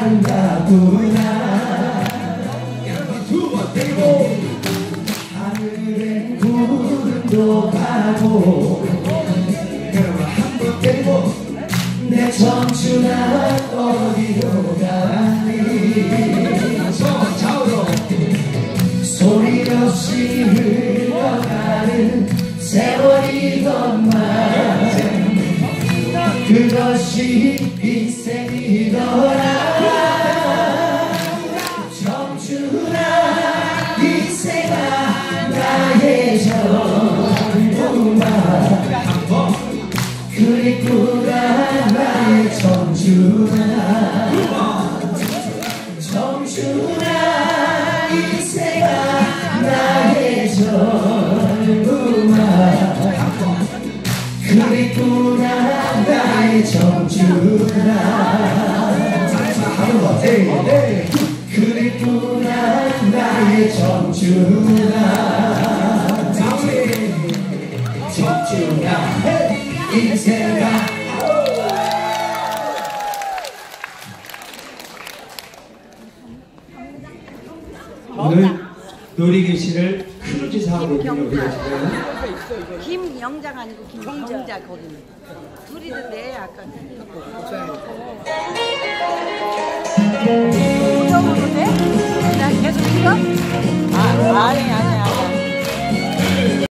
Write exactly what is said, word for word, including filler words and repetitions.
반가구나. 두번 떼고 하늘엔 구름도 가고 여러분 한번 떼고 내 청춘아 어디로 가니. 좌우로 소리 없이 흘러가는 세월이건만 그것이 인생이더라. 청춘아 인생아 나의 전부만 그립구나 나의 청춘아. 청춘아 인생아 나의 전부만 그립구나 나의 청춘아. 그립구나 나의 청춘아. 청춘아 인생아. 오늘 놀이교실을 크루즈사하고 운영해주세요. 김영장 아니고 김경자 거기는 둘이도 내 아까 고정으로 돼? 나 계속 이거? 아 아니야.